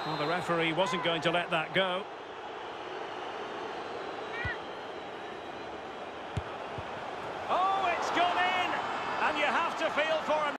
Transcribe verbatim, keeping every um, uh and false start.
Well, the referee wasn't going to let that go. Oh, it's gone in! And you have to feel for him.